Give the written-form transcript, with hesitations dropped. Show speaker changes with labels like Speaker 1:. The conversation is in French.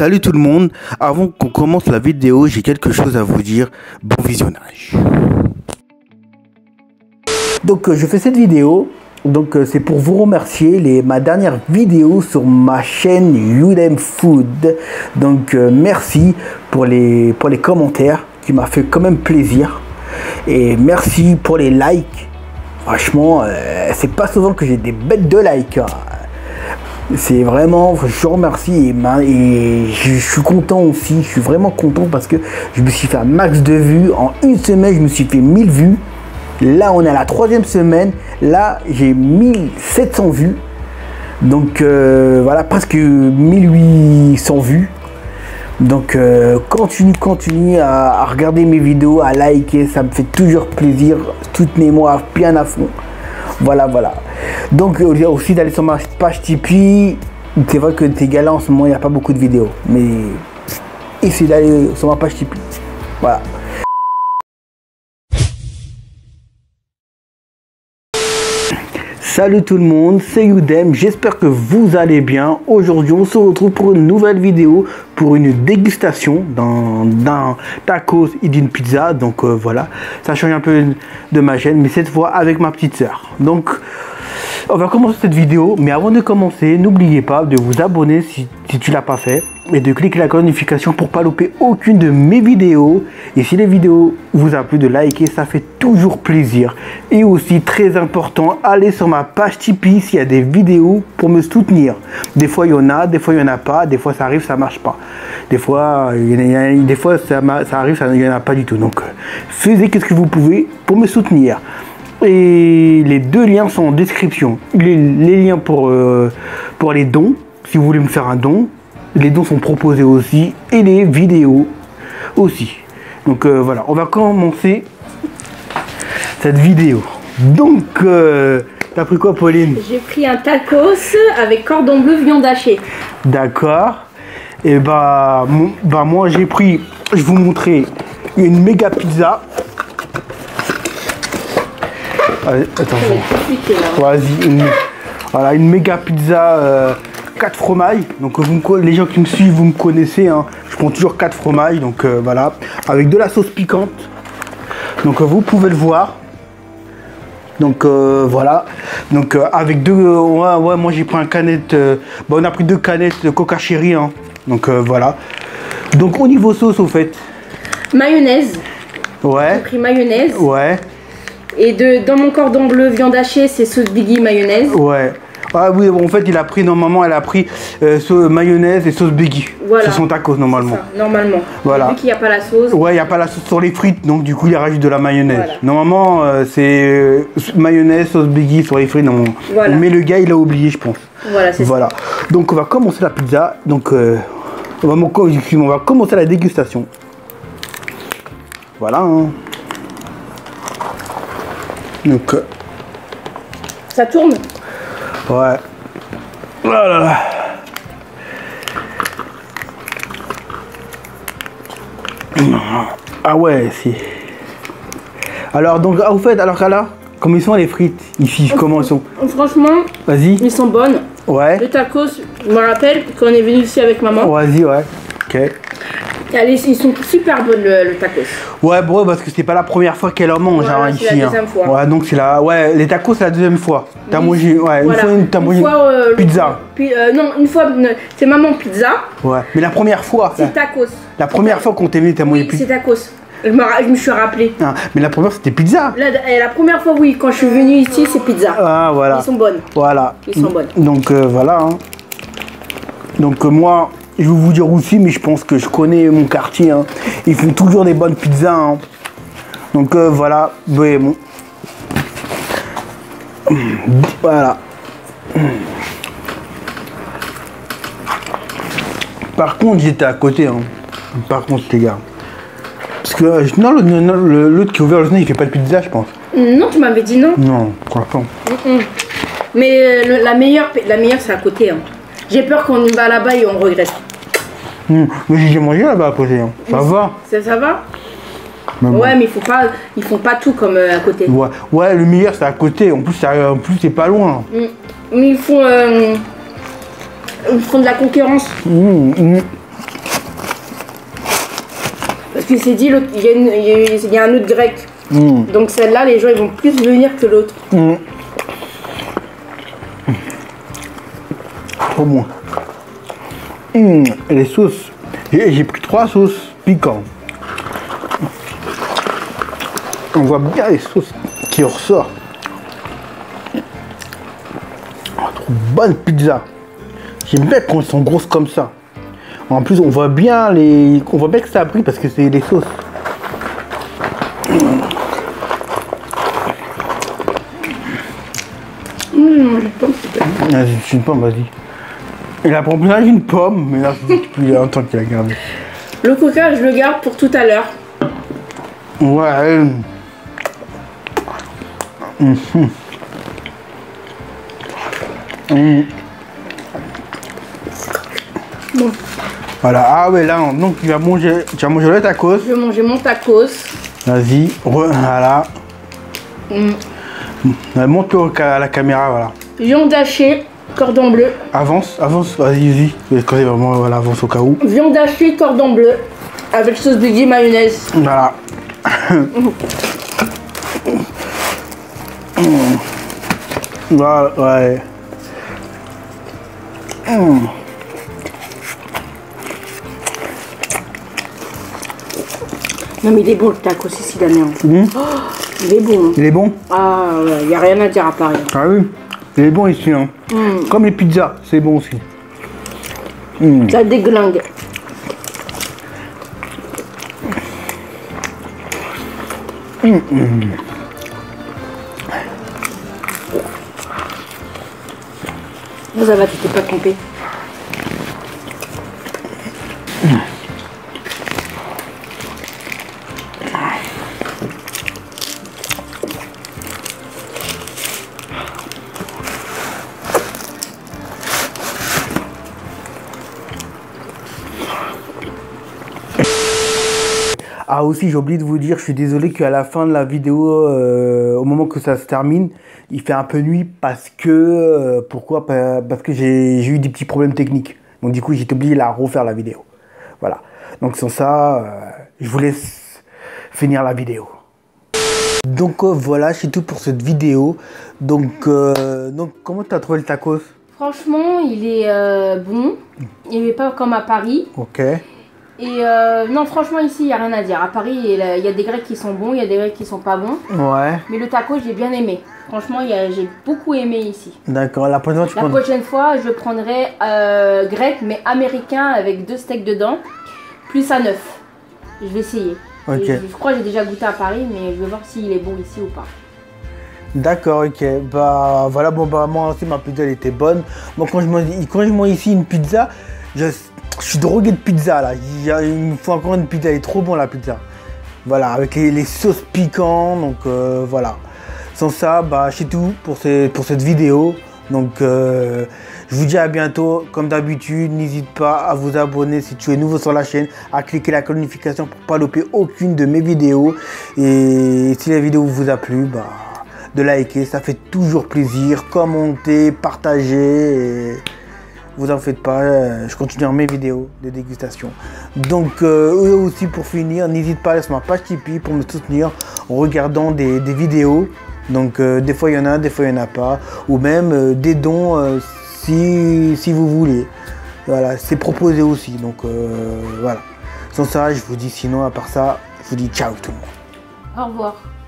Speaker 1: Salut tout le monde, avant qu'on commence la vidéo, j'ai quelque chose à vous dire. Bon visionnage. Donc je fais cette vidéo, c'est pour vous remercier ma dernière vidéo sur ma chaîne Udem Food. Donc merci pour les commentaires qui m'a fait quand même plaisir. Et merci pour les likes. Franchement, c'est pas souvent que j'ai des bêtes de likes. Hein. C'est vraiment, je vous remercie et je suis content aussi, je suis vraiment content parce que je me suis fait un max de vues. En une semaine, je me suis fait 1000 vues. Là, on est à la 3e semaine. Là, j'ai 1700 vues. Donc, voilà, presque 1800 vues. Donc, continue à regarder mes vidéos, à liker. Ça me fait toujours plaisir. Soutenez-moi bien à fond. Voilà. Donc aussi d'aller sur ma page Tipeee. C'est vrai que ces gars-là en ce moment il n'y a pas beaucoup de vidéos. Mais essayez d'aller sur ma page Tipeee. Voilà. Salut tout le monde, c'est Udem, j'espère que vous allez bien. Aujourd'hui on se retrouve pour une nouvelle vidéo, pour une dégustation d'un tacos et d'une pizza. Donc voilà, ça change un peu de ma chaîne, mais cette fois avec ma petite soeur. Donc on va commencer cette vidéo, mais avant de commencer, n'oubliez pas de vous abonner si tu l'as pas fait et de cliquer la notification pour pas louper aucune de mes vidéos. Et si les vidéos vous a plu, de liker, ça fait toujours plaisir. Et aussi très important, allez sur ma page Tipeee s'il y a des vidéos pour me soutenir. Des fois il y en a, des fois il y en a pas, des fois ça arrive, ça marche pas. Des fois ça arrive, ça il y en a pas du tout. Donc faites ce que vous pouvez pour me soutenir. Et les deux liens sont en description. Les liens pour les dons, si vous voulez me faire un don. Les dons sont proposés aussi. Et les vidéos aussi. Donc voilà, on va commencer cette vidéo. Donc, t'as pris quoi, Pauline?
Speaker 2: J'ai pris un tacos avec cordon bleu, viande hachée.
Speaker 1: D'accord. Et bah moi j'ai pris, je vais vous montrer, une méga pizza. Attends, vas-y, voilà, une méga pizza 4 fromages. Donc les gens qui me suivent, vous me connaissez, hein. Je prends toujours 4 fromages, donc voilà, avec de la sauce piquante. Donc vous pouvez le voir. Donc voilà, donc avec deux, ouais, moi j'ai pris un canette, on a pris 2 canettes de Coca Cherry, hein. Donc voilà. Donc au niveau sauce, au fait,
Speaker 2: mayonnaise.
Speaker 1: Ouais.
Speaker 2: J'ai pris mayonnaise.
Speaker 1: Ouais.
Speaker 2: Et dans mon cordon bleu viande hachée, c'est sauce Biggie mayonnaise.
Speaker 1: Ouais. Ah oui, bon, en fait, il a pris, normalement, elle a pris mayonnaise et sauce Biggie. Voilà. C'est son tacos, normalement.
Speaker 2: Ça, normalement.
Speaker 1: Voilà.
Speaker 2: Vu qu'il n'y a pas la sauce.
Speaker 1: Ouais, il n'y a pas la sauce sur les frites, donc du coup, il rajoute de la mayonnaise. Voilà. Normalement, c'est mayonnaise, sauce Biggie sur les frites. Non. Voilà. Mais le gars, il a oublié, je pense. Voilà, c'est ça. Donc, on va commencer la pizza. Donc, on va commencer la dégustation. Voilà. Hein. Donc,
Speaker 2: ça tourne.
Speaker 1: Ouais. Oh là là. Ah ouais, si. Alors donc, au fait, alors là, comment ils sont les frites ici? Comment ils sont?
Speaker 2: Franchement,
Speaker 1: vas-y.
Speaker 2: Ils sont bonnes. Ouais. Le tacos, je me rappelle quand on est venu ici avec maman.
Speaker 1: Vas-y, ouais. Ok.
Speaker 2: Ils sont super bonnes le tacos.
Speaker 1: Ouais, bro, parce que c'est pas la première fois qu'elle en mange,
Speaker 2: voilà,
Speaker 1: hein, ici.
Speaker 2: C'est la deuxième fois.
Speaker 1: Ouais, donc c'est la. Ouais, les tacos c'est la deuxième fois. T'as mangé, ouais, voilà. T'as mangé pizza.
Speaker 2: Non, une fois, c'est maman pizza.
Speaker 1: Ouais, mais la première fois.
Speaker 2: C'est tacos.
Speaker 1: La première fois qu'on t'est venu, t'as mangé pizza.
Speaker 2: C'est tacos. Je me suis rappelé.
Speaker 1: Ah, mais la première c'était pizza.
Speaker 2: La première fois, oui, quand je suis venue ici, c'est pizza.
Speaker 1: Ah, voilà.
Speaker 2: Ils sont bonnes.
Speaker 1: Voilà.
Speaker 2: Ils sont bonnes.
Speaker 1: Donc voilà. Hein. Donc moi. Je vais vous dire aussi, mais je pense que je connais mon quartier. Hein. Ils font toujours des bonnes pizzas. Hein. Donc voilà. Ouais, bon. Voilà. Par contre, j'étais à côté. Hein. Par contre, les gars. Parce que non, l'autre qui est ouvert le nez, il fait pas de pizza, je pense.
Speaker 2: Non, tu m'avais dit non.
Speaker 1: Non, je crois pas.
Speaker 2: Mais la meilleure c'est à côté. Hein. J'ai peur qu'on y va là-bas et on regrette.
Speaker 1: Mais j'ai mangé là-bas à côté. Hein. Ça va.
Speaker 2: Ça va. Ouais, mais ils font pas tout comme à côté.
Speaker 1: Ouais, le meilleur c'est à côté. En plus, c'est pas loin.
Speaker 2: Mais ils font de la concurrence. qu'il s'est dit, il y a un autre grec. Donc celle-là, les gens ils vont plus venir que l'autre.
Speaker 1: Trop bon. Et les sauces. J'ai pris 3 sauces piquantes. On voit bien les sauces qui ressortent. Trop bonne pizza. J'aime bien quand elles sont grosses comme ça. En plus, on voit bien que ça a pris parce que c'est des sauces. Vas-y, une pomme, vas-y. Il a pris une pomme, mais là, il y a longtemps qu'il a gardé.
Speaker 2: Le coca, je le garde pour tout à l'heure.
Speaker 1: Ouais.
Speaker 2: Bon.
Speaker 1: Voilà, ah ouais, là, donc tu vas manger le tacos.
Speaker 2: Je vais manger mon tacos.
Speaker 1: Vas-y, voilà. Montre-le à la caméra, voilà.
Speaker 2: Viande hachée, cordon bleu.
Speaker 1: Avance, vas-y. Vraiment, voilà, avance au cas où.
Speaker 2: Viande hachée, cordon bleu. Avec sauce buggy, mayonnaise.
Speaker 1: Voilà. Voilà, ouais.
Speaker 2: Non mais il est bon le tacos ici, Damien. Il est bon. Hein.
Speaker 1: Il est bon?
Speaker 2: Ah ouais, il n'y a rien à dire à Paris.
Speaker 1: Ah oui, il est bon ici. Hein. Comme les pizzas, c'est bon aussi.
Speaker 2: Ça déglingue. Ça va, tu t'es pas trompé.
Speaker 1: Ah aussi, j'ai oublié de vous dire, je suis désolé qu'à la fin de la vidéo, au moment que ça se termine, il fait un peu nuit parce que... pourquoi? Parce que j'ai eu des petits problèmes techniques. Donc du coup, j'ai été obligé de la refaire la vidéo. Voilà. Donc sans ça, je vous laisse finir la vidéo. Donc voilà, c'est tout pour cette vidéo. Donc comment tu as trouvé le tacos?
Speaker 2: Franchement, il est bon. Il n'est pas comme à Paris.
Speaker 1: Ok.
Speaker 2: Et non, franchement, ici, il n'y a rien à dire. À Paris, il y a des grecs qui sont bons, il y a des grecs qui sont pas bons.
Speaker 1: Ouais.
Speaker 2: Mais le taco, j'ai bien aimé. Franchement, j'ai beaucoup aimé ici.
Speaker 1: D'accord. La prochaine
Speaker 2: fois, je prendrai grec, mais américain, avec 2 steaks dedans, plus à 9. Je vais essayer.
Speaker 1: Ok.
Speaker 2: Je crois que j'ai déjà goûté à Paris, mais je vais voir s'il est bon ici ou pas.
Speaker 1: D'accord, ok. Bah voilà, bon bah moi aussi ma pizza elle était bonne. Moi quand je mange ici une pizza, je suis drogué de pizza là. Il me faut encore une pizza, elle est trop bon la pizza. Voilà, avec les sauces piquantes, donc voilà. Sans ça, bah c'est tout pour cette vidéo. Donc je vous dis à bientôt. Comme d'habitude, n'hésite pas à vous abonner si tu es nouveau sur la chaîne, à cliquer la notification pour ne pas louper aucune de mes vidéos. Et si la vidéo vous a plu, bah de liker, ça fait toujours plaisir. Commentez, partagez. Et vous en faites pas, je continue mes vidéos de dégustation. Donc aussi pour finir, n'hésite pas à aller sur ma page Tipeee pour me soutenir en regardant des vidéos. Donc des fois il y en a, des fois il n'y en a pas. Ou même des dons si vous voulez. Voilà, c'est proposé aussi. Donc voilà. Sans ça, je vous dis sinon, à part ça, je vous dis ciao tout le monde.
Speaker 2: Au revoir.